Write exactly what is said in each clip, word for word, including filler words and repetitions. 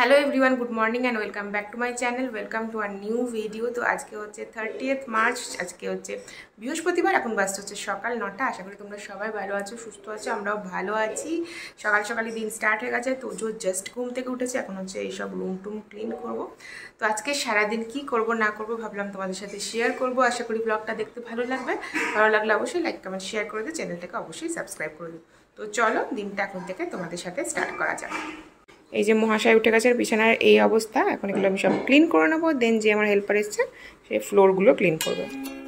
Hello everyone, good morning and welcome back to my channel. Welcome to our new video. তো আজকে হচ্ছে thirtieth March, আজকে হচ্ছে বৃহস্পতিবার। এখন বাজতে হচ্ছে সকাল নটা। আশা করি তোমরা সবাই ভালো আছো, সুস্থ আছো, আমরাও ভালো আছি। সকাল সকালে দিন স্টার্ট হয়ে গেছে। তো জো জাস্ট ঘুম থেকে উঠেছে, এখন হচ্ছে এইসব রুম টুম ক্লিন করব। তো আজকে সারাদিন কি করব না করব ভাবলাম তোমাদের সাথে শেয়ার করব। আশা করি ব্লগটা দেখতে ভালো লাগবে। ভালো লাগলে অবশ্যই লাইক কমেন্ট শেয়ার করে দিও, চ্যানেলটাকে অবশ্যই সাবস্ক্রাইব করে দিও। তো চলো দিনটা এখন থেকে তোমাদের সাথে স্টার্ট করা যাক। এই যে মহাশয় উঠে গেছে, বিছানার এই অবস্থা। এখন এগুলো আমি সব ক্লিন করে নেবো। দেন যে আমার হেল্পার এসছে সে ফ্লোরগুলো ক্লিন করবে।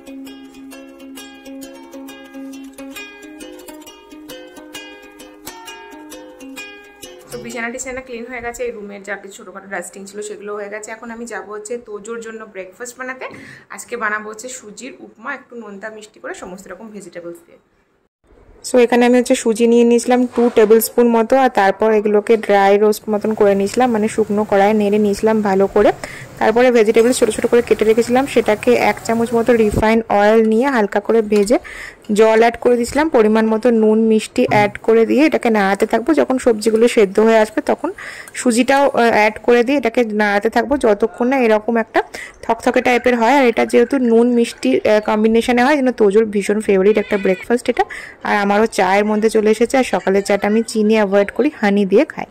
তো বিছানা টিছানা ক্লিন হয়ে গেছে। এই রুমের যা কিছু ছোটোখাটো ডাস্টিং ছিল সেগুলো হয়ে গেছে। এখন আমি যাবো হচ্ছে তোজোর জন্য ব্রেকফাস্ট বানাতে। আজকে বানাবো হচ্ছে সুজির উপমা, একটু নোনতা মিষ্টি করে সমস্ত রকম ভেজিটেবলস দিয়ে। সো এখানে আমি হচ্ছে সুজি নিয়ে নিয়েছিলাম টু টেবিল স্পুন মতো, আর তারপর এগুলোকে ড্রাই রোস্ট মতন করে নিয়েছিলাম, মানে শুকনো কড়াইয়ে নেড়ে নিয়েছিলাম ভালো করে। তারপরে ভেজিটেবলস ছোটো ছোটো করে কেটে রেখেছিলাম, সেটাকে এক চামচ মতো রিফাইন অয়েল নিয়ে হালকা করে ভেজে জল অ্যাড করে দিয়েছিলাম, পরিমাণ মতো নুন মিষ্টি অ্যাড করে দিয়ে এটাকে নাড়াতে থাকবো। যখন সবজিগুলো সেদ্ধ হয়ে আসবে তখন সুজিটাও অ্যাড করে দিয়ে এটাকে নাড়াতে থাকবো যতক্ষণ না এরকম একটা থকথকে টাইপের হয়। আর এটা যেহেতু নুন মিষ্টি কম্বিনেশনে হয়, যেন তোজোর ভীষণ ফেভারিট একটা ব্রেকফাস্ট এটা। আর আমারও চায়ের মধ্যে চলে এসেছে। আর সকালের চাটা আমি চিনি অ্যাভয়েড করি, হানি দিয়ে খাই।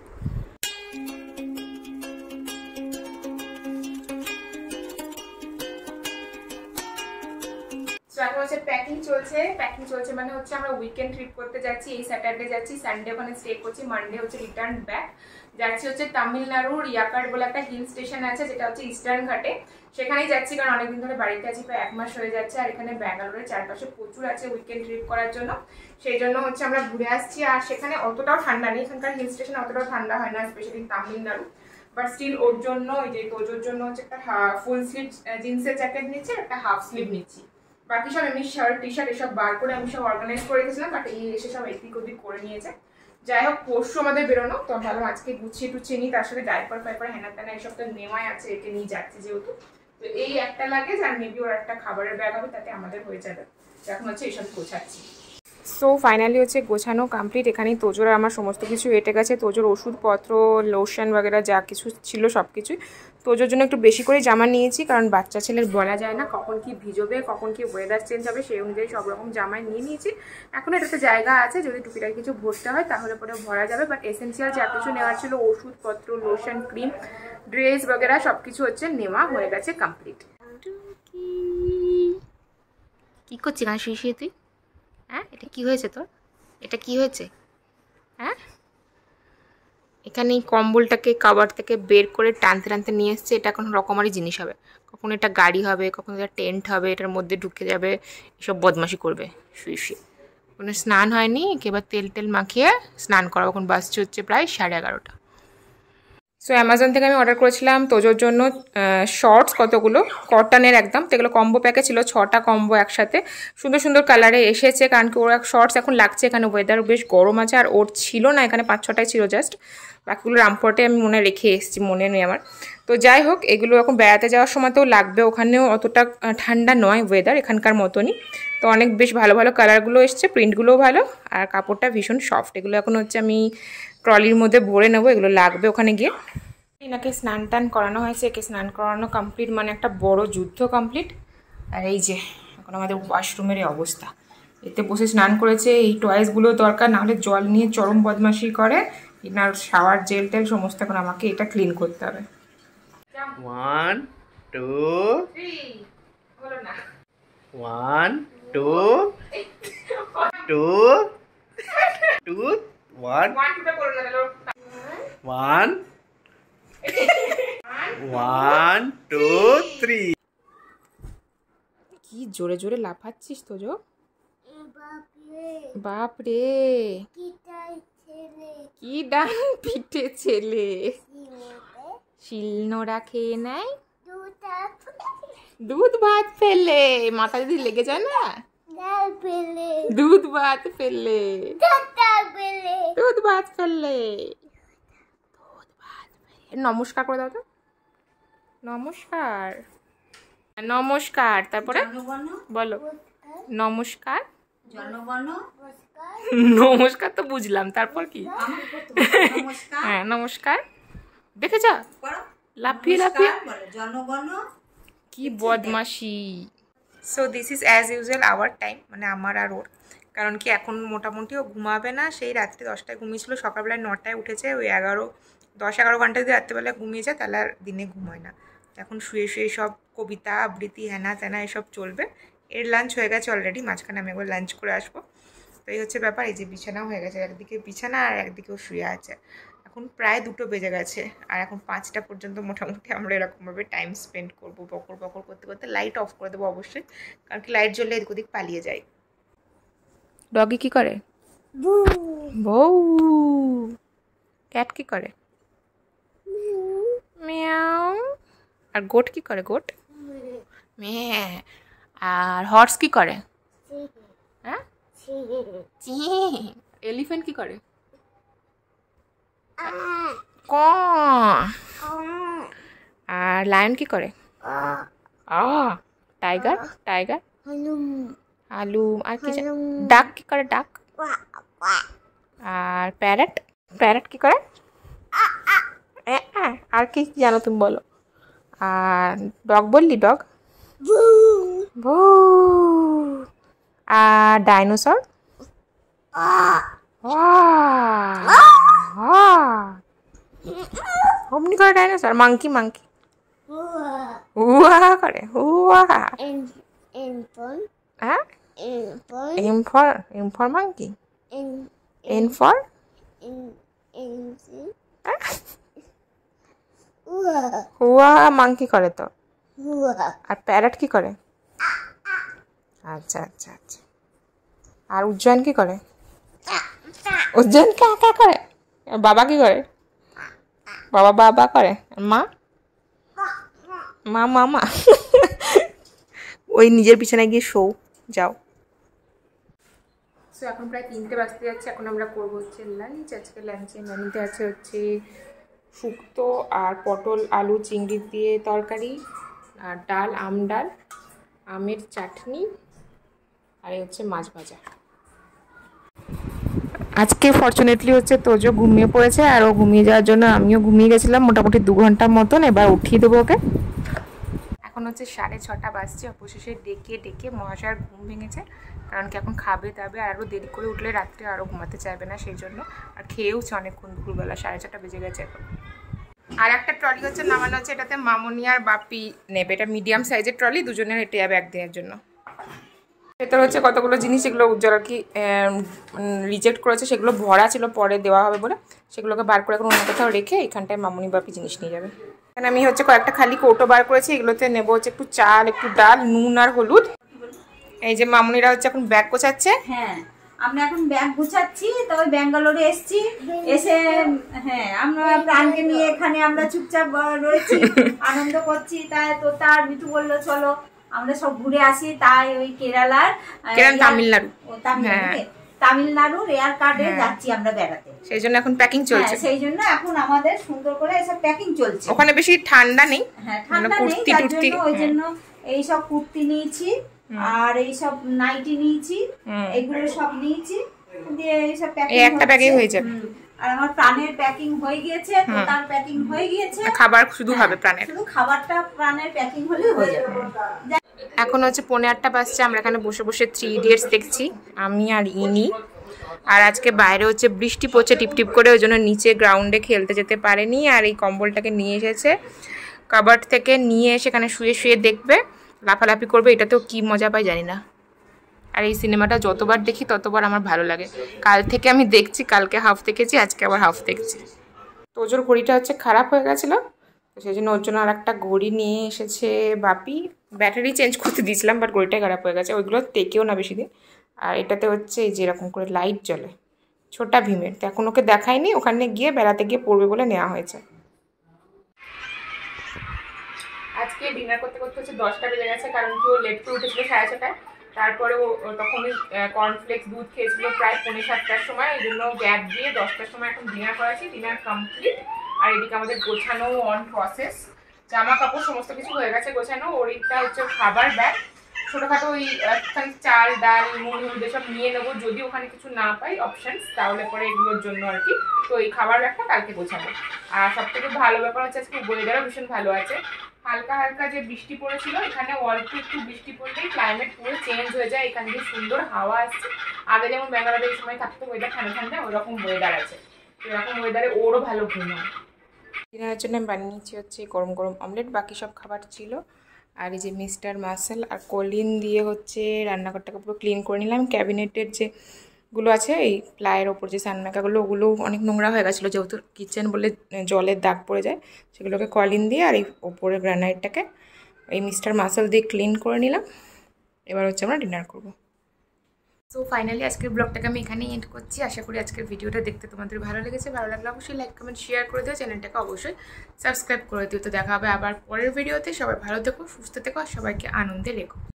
এখন হচ্ছে প্যাকিং চলছে। প্যাকিং চলছে মানে হচ্ছে আমরা উইকেন্ড ট্রিপ করতে যাচ্ছি। এই স্যাটারডে যাচ্ছি, সানডে ওখানে স্টে করছি, মানডে হচ্ছে রিটার্ন ব্যাক। যাচ্ছি হচ্ছে তামিলনাড়ুর ইয়াকাট বলে একটা হিল স্টেশন আছে, যেটা হচ্ছে ইস্টার্ন ঘাটে। সেখানেই যাচ্ছি, কারণ অনেকদিন ধরে বাড়িতে আছি, প্রায় এক মাস হয়ে যাচ্ছে। আর এখানে ব্যাঙ্গালোরের চারপাশে প্রচুর আছে উইকেন্ড ট্রিপ করার জন্য। সেই জন্য হচ্ছে আমরা ঘুরে আসছি। আর সেখানে অতটাও ঠান্ডা নেই, এখানকার হিল স্টেশন অতটাও ঠান্ডা হয় না, স্পেশালি তামিলনাড়ু। বাট স্টিল ওর জন্য, ওই যে তোজোর জন্য হচ্ছে একটা ফুল স্লিভ জিন্সের জ্যাকেট নিচ্ছি, একটা হাফ স্লিভ নিচ্ছি। বাকি সব এমনি শার্ট টি শার্ট এসব বার করে আমি সব অর্গানাইজ করে রেখেছিলাম, বাট এই এসে সব এদিক ওদিক করে নিয়েছে। যাই হোক, পরশু আমাদের বেরোনো, তো ভালো আজকে গুছিয়ে টুছিয়ে নিই। তার সাথে ডাইপার ফাইপার হেনা তেনা এইসব তো নেওয়াই আছে, একে নিয়ে যাচ্ছি যেহেতু। তো এই একটা লাগেজ আর মেবি ওর একটা খাবারের ব্যাগ হবে, তাতে আমাদের হয়ে যাবে। এখন হচ্ছে এইসব গোছাচ্ছি। সো ফাইনালি হচ্ছে গোছানো কমপ্লিট। এখানেই তোজোর আমার সমস্ত কিছু এটে গেছে। তোজোর ওষুধপত্র, লোশন বগেরা যা কিছু ছিল সব কিছুই। তোজোর জন্য একটু বেশি করে জামা নিয়েছি, কারণ বাচ্চা ছেলের বলা যায় না কখন কি ভিজবে, কখন কি ওয়েদার চেঞ্জ হবে, সেই অনুযায়ী সব রকম জামাই নিয়ে নিয়েছি। এখন এটাতে জায়গা আছে, যদি টুপিটাকে কিছু ভরতে হয় তাহলে পরে ভরা যাবে। বাট এসেন্সিয়াল যা কিছু নেওয়ার ছিল, ওষুধপত্র, লোশন, ক্রিম, ড্রেস বগেরা সব কিছু হচ্ছে নেওয়া হয়ে গেছে কমপ্লিট। কি করছি না শুয়ে শুয়ে তুই? হ্যাঁ, এটা কি হয়েছে তোর? এটা কি হয়েছে? হ্যাঁ, এখানে এই কম্বলটাকে কাবার থেকে বের করে টানতে টানতে নিয়ে এসছে। এটা এখন রকমারি জিনিস হবে, কখনো এটা গাড়ি হবে, কখনো এটা টেন্ট হবে, এটার মধ্যে ঢুকে যাবে, এসব বদমাশি করবে শুয়ে শুয়ে। কোনো স্নান হয়নি, এবার তেল টেল মাখিয়ে স্নান করাবো। এখন বাজছে হচ্ছে প্রায় সাড়ে এগারোটা। সো অ্যামাজন থেকে আমি অর্ডার করেছিলাম তোজোর জন্য শর্টস কতগুলো, কটনের একদম। তো এগুলো কম্বো প্যাকে ছিল, ছটা কম্বো একসাথে সুন্দর সুন্দর কালারে এসেছে। কারণ কি ওর এক শর্টস এখন লাগছে, এখানে ওয়েদার বেশ গরম আছে। আর ওর ছিল না, এখানে পাঁচ ছটাই ছিল জাস্ট। বাকিগুলো রামপুরহাটে আমি মনে রেখে এসেছি, মনে নেই আমার। তো যাই হোক, এগুলো এখন বেড়াতে যাওয়ার সময়তেও লাগবে। ওখানেও অতটা ঠান্ডা নয় ওয়েদার, এখানকার মতনই। তো অনেক বেশ ভালো ভালো কালারগুলো এসছে, প্রিন্টগুলোও ভালো, আর কাপড়টা ভীষণ সফট। এগুলো এখন হচ্ছে আমি ট্রলির মধ্যে ভরে নেবো, এগুলো লাগবে ওখানে গিয়ে। এনাকে স্নান টান করানো হয়েছে, একে স্নান করানো কমপ্লিট মানে একটা বড় যুদ্ধ কমপ্লিট। আর এই যে এখন আমাদের ওয়াশরুমের এই অবস্থা, এতে বসে স্নান করেছে। এই টয়েসগুলো দরকার, নাহলে জল নিয়ে চরম বদমাশি করে। এনার শাওয়ার জেল টেল সমস্ত এখন আমাকে এটা ক্লিন করতে হবে। ওয়ান টু হলো না, one two two two one one one two three. কি জোরে জোরে লাফাচ্ছিস তোজো? বাপ রে, কি ডান পিঠে ছেলে, শিলনোড়া খেয়ে নেয়, দুধ ভাত ফেলে, মাথা যদি লেগে যায় না, দুধ ভাত ফেললে, দুধ ভাত ফেললে, নমস্কার করে দাও তো, নমস্কার নমস্কার। তারপরে বলো নমস্কার। নমস্কার তো বুঝলাম, তারপর কি? হ্যাঁ নমস্কার। দেখে যা লাফিয়ে লাফিয়ে জনগণ কি বদমাশি। So this is as usual our time, মানে আমার আর ওর, কারণ কি এখন মোটামুটি ও ঘুমাবে না। সেই রাত্রে দশটায় ঘুমিয়েছিল, সকালবেলায় নটায় উঠেছে। ওই এগারো দশ এগারো ঘন্টা যদি রাত্রেবেলায় ঘুমিয়ে যায় তাহলে আর দিনে ঘুমোয় না। এখন শুয়ে শুয়ে সব কবিতা আবৃত্তি হ্যানা ত্যানা এসব চলবে। এর লাঞ্চ হয়ে গেছে অলরেডি, মাঝখানে আমি একবার লাঞ্চ করে আসবো। তো এই হচ্ছে ব্যাপার। এই যে বিছানাও হয়ে গেছে, একদিকে বিছানা আর একদিকেও শুয়ে আছে। এখন প্রায় দুটো বেজে গেছে, আর এখন পাঁচটা পর্যন্ত মোটামুটি আমরা এরকমভাবে টাইম স্পেন্ড করবো বকর বকর করতে করতে। লাইট অফ করে দেবো অবশ্যই, কারণ কি লাইট জ্বললে এদিক ওদিক পালিয়ে যায়। ডগি কি করে? বউ। ক্যাট কি করে? মিয়াও। আর গোট কি করে? গোট মেয়ে। আর হর্স কি করে? হ্যাঁ, এলিফ্যান্ট কি করে? ক। আর লায়ন কি করে? আ। টাইগার টাইগার আলু। আর কি? ডাক কি করে? ডাক। আর প্যারট প্যারট কি করে? আর কি জানো তুমি বলো? আর ডগ বললি? ডগ ভু। আর ডাইনোসর অমনি করে ডাইনোসর। মাংকি মাংকি হুয়া করে। হুয়া। হ্যাঁ, M for M for monkey. N for হুয়া মাংকি করে তো। আর প্যারট কি করে? আচ্ছা আচ্ছা আচ্ছা। আর উজ্জয়ন কি করে? উজ্জয়ন কা কা করে। বাবা কি করে? বাবা বাবা করে। মা মা মামা। ওই নিজের বিছানায় গিয়ে শো যাও। সো এখন প্রায় তিনটে বাজতে যাচ্ছে। এখন আমরা করবো হচ্ছে লাঞ্চ। আজকে লাঞ্চে মেনুতে আছে হচ্ছে শুক্তো আর পটল আলু চিংড়ি দিয়ে তরকারি, আর ডাল, আম ডাল, আমের চাটনি, আর এই হচ্ছে মাছ ভাজা। আজকে ফর্চুনেটলি হচ্ছে তোজো ঘুমিয়ে পড়েছে, আর ও ঘুমিয়ে যাওয়ার জন্য আমিও ঘুমিয়ে গেছিলাম মোটামুটি দু ঘন্টার মতন। এবার উঠিয়ে দেবো ওকে। এখন হচ্ছে সাড়ে ছটা বাজছে। অবশেষে ডেকে ডেকে মহাশয়ের ঘুম ভেঙেছে, কারণ কি এখন খাবে দাবে, আর আরও দেরি করে উঠলে রাত্রে আরও ঘুমাতে চাইবে না, সেই জন্য। আর খেয়েওছে অনেকক্ষণ, দুপুরবেলা সাড়ে ছটা বেজে গেছে এখন। আর একটা ট্রলি হচ্ছে নামানো হচ্ছে, এটাতে মামনি আর বাপি নেবে। এটা মিডিয়াম সাইজের ট্রলি, দুজনের হেঁটে যাবে একদিনের জন্য। ভেতরে হচ্ছে কতগুলো জিনিস, এগুলো উজ্জ্বল আর কি রিজেক্ট করেছে, সেগুলো ভরা ছিল, পরে দেওয়া হবে বলে সেগুলোকে বার করে এখন অন্য কোথাও রেখে এখানটায় মামনি বাপি জিনিস নিয়ে যাবে। এখানে আমি হচ্ছে কয়েকটা খালি কৌটো বার করেছি, এগুলোতে নেবো হচ্ছে একটু চাল, একটু ডাল, নুন আর হলুদ। এই যে মামনিরা হচ্ছে এখন ব্যাগ গোছাচ্ছে। হ্যাঁ, আমরা এখন ব্যাগ গুছাচ্ছি। তবে ব্যাঙ্গালোরে এসছি, এসে হ্যাঁ আমরা প্রাণকে নিয়ে এখানে আমরা চুপচাপ রয়েছি, আনন্দ করছি। তাই তো তার মিঠু বললো চলো আমরা সব ঘুরে আসি। তাই ওই কেরালার তামিলনাড়ু তামিলনাড়ুর এয়ার কার্ডে যাচ্ছি আমরা বেড়াতে, সেই জন্য এখন প্যাকিং চলছে। সেই জন্য এখন আমাদের সুন্দর করে এসব প্যাকিং চলছে। ওখানে বেশি ঠান্ডা নেই, হ্যাঁ ঠান্ডা নেই, তার জন্য ওই জন্য এইসব কুর্তি নিয়েছি, আর এইসব নাইটি নিয়েছি, এগুলো সব নিয়েছি। দিয়ে এইসব প্যাকিং একটা প্যাকিং হয়ে যাবে। আর আমার প্রাণের প্যাকিং হয়ে গিয়েছে, তার প্যাকিং হয়ে গিয়েছে। খাবার শুধু হবে প্রাণের, শুধু খাবারটা প্রাণের প্যাকিং হলেই হয়ে যাবে। এখন হচ্ছে পৌনে আটটা বাজছে, আমরা এখানে বসে বসে থ্রি ইডিয়টস দেখছি, আমি আর ইনি। আর আজকে বাইরে হচ্ছে বৃষ্টি পড়ছে টিপটিপ করে, ওই জন্য নিচে গ্রাউন্ডে খেলতে যেতে পারেনি। আর এই কম্বলটাকে নিয়ে এসেছে কাবার্ড থেকে, নিয়ে এসে এখানে শুয়ে শুয়ে দেখবে, লাফালাফি করবে। এটাতেও কি মজা পাই জানি না। আর এই সিনেমাটা যতবার দেখি ততবার আমার ভালো লাগে। কাল থেকে আমি দেখছি, কালকে হাফ দেখেছি, আজকে আবার হাফ দেখছি। তোজোর ঘড়িটা হচ্ছে খারাপ হয়ে গেছিলো, তো সেই জন্য ওর জন্য আর একটা ঘড়ি নিয়ে এসেছে বাপি। ব্যাটারি চেঞ্জ করতে দিয়েছিলাম, বাট ঘড়িটাই খারাপ হয়ে গেছে। ওইগুলো টেকেও না বেশি দিন। আর এটাতে হচ্ছে এই যেরকম করে লাইট জ্বলে, ছোটা ভীমের। তো এখন ওকে দেখায়নি, ওখানে গিয়ে বেড়াতে গিয়ে পড়বে বলে নেওয়া হয়েছে। আজকে ডিনার করতে করতে হচ্ছে দশটা বেজে গেছে, কারণ কি ও লেট করে উঠেছিল সাড়ে ছটায়। তারপরে ও তখন ওই কর্নফ্লেক্স দুধ খেয়েছিল প্রায় পৌনে সাতটার সময়, এই জন্য গ্যাপ দিয়ে দশটার সময় এখন ডিনার করাচ্ছি। Dinner complete. আর এদিকে আমাদের গোছানো অন প্রসেস, জামা কাপড় সমস্ত কিছু হয়ে গেছে গোছানো। ওর এটা হচ্ছে খাবার ব্যাগ, ছোটোখাটো ওই একখান চাল ডাল মুড়ি মুড়ি সব নিয়ে নেবো, যদি ওখানে কিছু না পাই অপশানস, তাহলে পরে এগুলোর জন্য আর কি। তো এই খাবার ব্যাগটা কালকে গোছাবো। আর সব থেকে ভালো ব্যাপার হচ্ছে আজকে ওয়েদারও ভীষণ ভালো আছে। হালকা হালকা যে বৃষ্টি পড়েছিল, এখানে অল্প একটু বৃষ্টি পড়লেই ক্লাইমেট পুরো চেঞ্জ হয়ে যায়। এখান দিয়ে সুন্দর হাওয়া আসছে। আগে যেমন ব্যাঙ্গালোরে এই সময় থাকতো ওয়েদার ঠান্ডা ঠান্ডা, ওরকম ওয়েদার আছে। এরকম ওয়েদারে ওরও ভালো ঘুম হয়। ডিনারের জন্য আমি বানিয়ে নিচ্ছি হচ্ছে গরম গরম অমলেট, বাকি সব খাবার ছিল। আর এই যে মিস্টার মাসেল আর কলিন দিয়ে হচ্ছে রান্নাঘরটাকে পুরো ক্লিন করে নিলাম। ক্যাবিনেটের যেগুলো আছে এই প্লায়ের ওপর যে সানমাইকাগুলো, ওগুলো অনেক নোংরা হয়ে গেছিলো, যেহেতু কিচেন বলে জলের দাগ পড়ে যায়, সেগুলোকে কলিন দিয়ে আর এই ওপরের গ্রানাইটটাকে এই মিস্টার মাসেল দিয়ে ক্লিন করে নিলাম। এবার হচ্ছে আমরা ডিনার করবো। সো ফাইনালি আজকের ব্লগটাকে আমি এখানেই এন্ড করছি। আশা করি আজকের ভিডিওটা দেখতে তোমাদের ভালো লেগেছে। ভালো লাগলে অবশ্যই লাইক কমেন্ট শেয়ার করে দিও, চ্যানেলটাকে অবশ্যই সাবস্ক্রাইব করে দিও। তো দেখা হবে আবার পরের ভিডিওতে। সবাই ভালো থেকো, সুস্থ থেকো আর সবাইকে আনন্দে রেখো।